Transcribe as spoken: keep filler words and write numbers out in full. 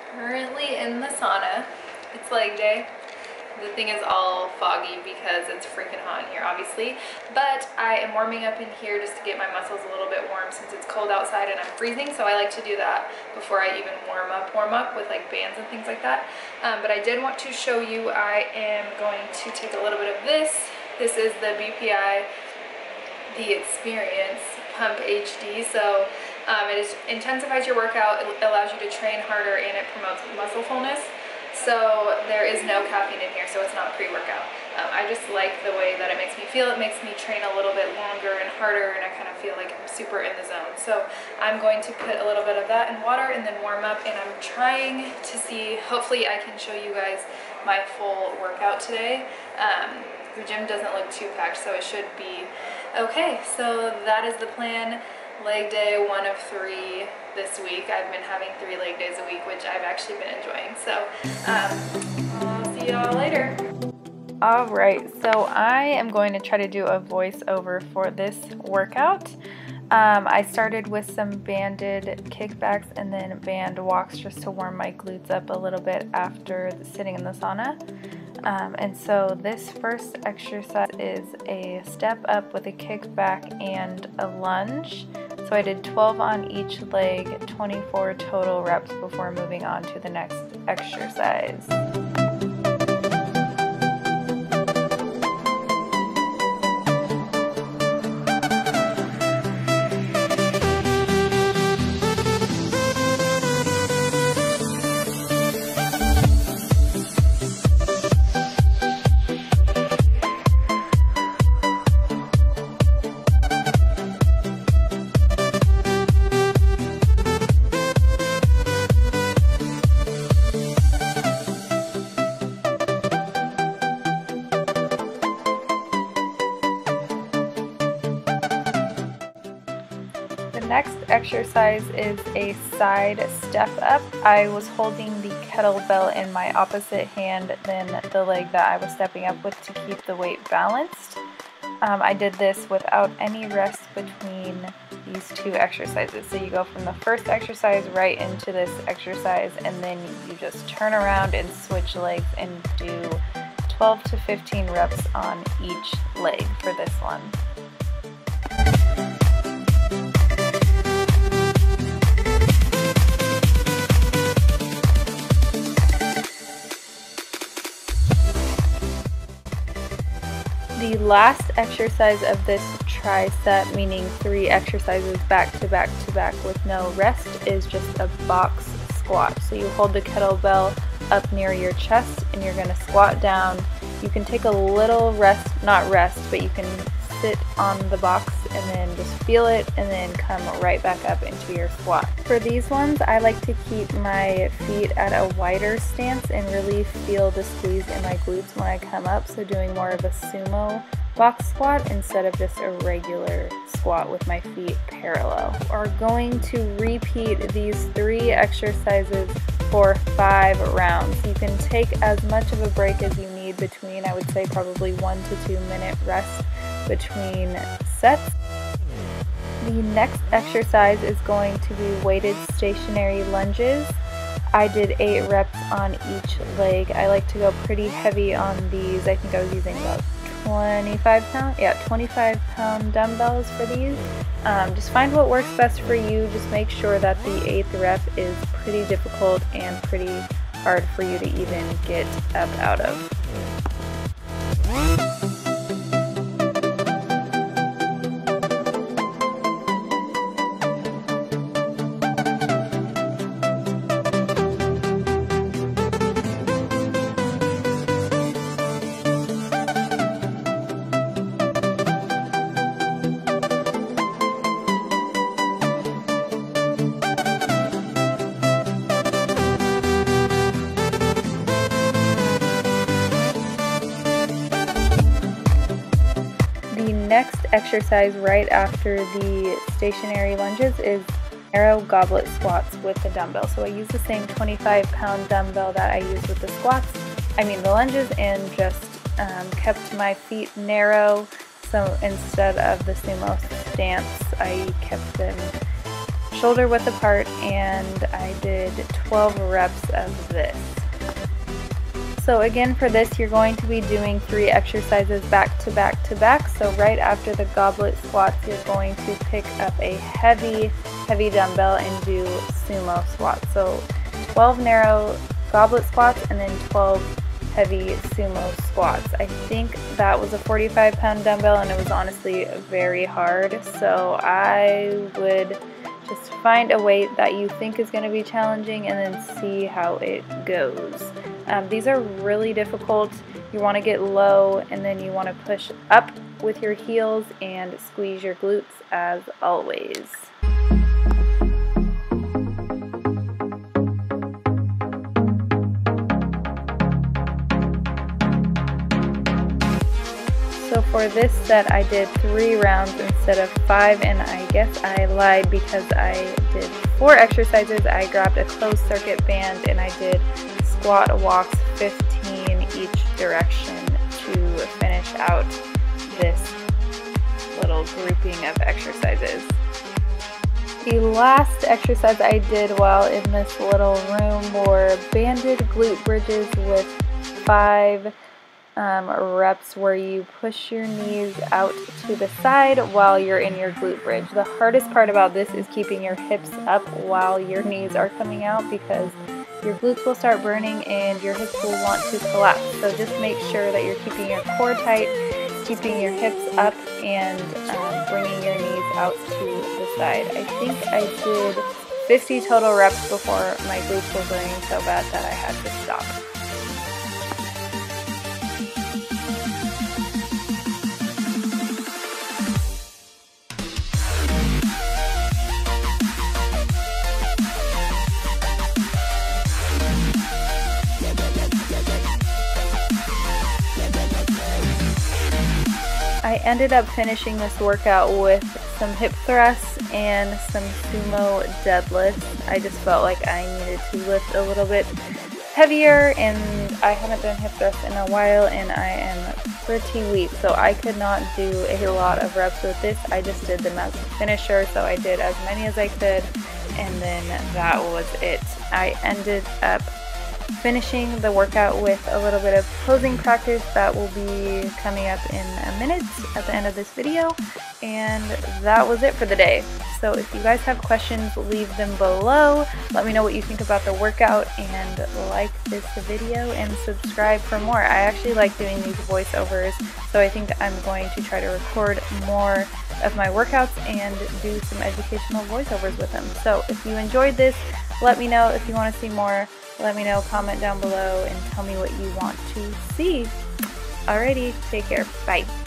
currently in the sauna. It's leg day. The thing is all foggy because it's freaking hot in here, obviously. But I am warming up in here just to get my muscles a little bit warm since it's cold outside and I'm freezing. So I like to do that before I even warm up, warm up with like bands and things like that. Um, but I did want to show you, I am going to take a little bit of this. This is the B P I, the Experience Pump H D. So um, it is, intensifies your workout, it allows you to train harder, and it promotes muscle fullness. So there is no caffeine in here, so it's not pre-workout. Um, I just like the way that it makes me feel. It makes me train a little bit longer and harder, and I kind of feel like I'm super in the zone. So I'm going to put a little bit of that in water and then warm up, and I'm trying to see, hopefully I can show you guys my full workout today. Um, the gym doesn't look too packed, so it should be okay. So that is the plan. Leg day one of three this week. I've been having three leg days a week, which I've actually been enjoying. So um, I'll see y'all later. Alright, so I am going to try to do a voiceover for this workout. Um, I started with some banded kickbacks and then band walks just to warm my glutes up a little bit after sitting in the sauna. Um, and so this first exercise is a step up with a kickback and a lunge. So I did twelve on each leg, twenty-four total reps before moving on to the next exercise. Next exercise is a side step up. I was holding the kettlebell in my opposite hand than the leg that I was stepping up with to keep the weight balanced. Um, I did this without any rest between these two exercises. So you go from the first exercise right into this exercise, and then you just turn around and switch legs and do twelve to fifteen reps on each leg for this one. The last exercise of this tri-set, meaning three exercises back to back to back with no rest, is just a box squat. So you hold the kettlebell up near your chest and you're going to squat down. You can take a little rest, not rest, but you can sit on the box and then just feel it and then come right back up into your squat. For these ones, I like to keep my feet at a wider stance and really feel the squeeze in my glutes when I come up, so doing more of a sumo box squat instead of just a regular squat with my feet parallel. We're going to repeat these three exercises for five rounds. You can take as much of a break as you need between, I would say probably one to two minute rest between sets. The next exercise is going to be weighted stationary lunges. I did eight reps on each leg. I like to go pretty heavy on these. I think I was using about twenty-five pound, yeah, twenty-five pound dumbbells for these. Um, just find what works best for you. Just make sure that the eighth rep is pretty difficult and pretty hard for you to even get up out of. Next exercise right after the stationary lunges is narrow goblet squats with the dumbbell. So I use the same twenty-five pound dumbbell that I use with the squats, I mean the lunges, and just um, kept my feet narrow. So instead of the sumo stance, I kept them shoulder width apart, and I did twelve reps of this. So again, for this you're going to be doing three exercises back to back to back. So right after the goblet squats, you're going to pick up a heavy, heavy dumbbell and do sumo squats. So twelve narrow goblet squats and then twelve heavy sumo squats. I think that was a forty-five pound dumbbell, and it was honestly very hard. So I would just find a weight that you think is going to be challenging and then see how it goes. Um, these are really difficult. You want to get low, and then you want to push up with your heels and squeeze your glutes as always. So for this set I did three rounds instead of five, and I guess I lied because I did four exercises. I grabbed a closed circuit band and I did squat walks fifteen each direction to finish out this little grouping of exercises. The last exercise I did while in this little room were banded glute bridges with five Um, reps where you push your knees out to the side while you're in your glute bridge. The hardest part about this is keeping your hips up while your knees are coming out, because your glutes will start burning and your hips will want to collapse. So just make sure that you're keeping your core tight, keeping your hips up, and um, bringing your knees out to the side. I think I did fifty total reps before my glutes were burning so bad that I had to stop. I ended up finishing this workout with some hip thrusts and some sumo deadlifts. I just felt like I needed to lift a little bit heavier, and I haven't done hip thrusts in a while and I am pretty weak, so I could not do a lot of reps with this. I just did them as a finisher, so I did as many as I could, and then that was it. I ended up finishing the workout with a little bit of posing practice that will be coming up in a minute at the end of this video, and that was it for the day. So if you guys have questions, leave them below. Let me know what you think about the workout, and like this video and subscribe for more. I actually like doing these voiceovers, so I think I'm going to try to record more of my workouts and do some educational voiceovers with them. So if you enjoyed this, let me know. If you want to see more, let me know, comment down below and tell me what you want to see. Alrighty, take care, bye.